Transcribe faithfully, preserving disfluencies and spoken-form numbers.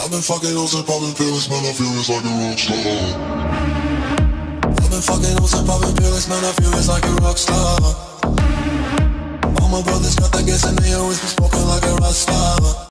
I've been fucking hoes and popping pills, man, I feel it's like a rock star. I've been fucking hoes and popping pills, man, I feel it's like a rock star. All my brothers got that gas and they always been smoking like a rock star.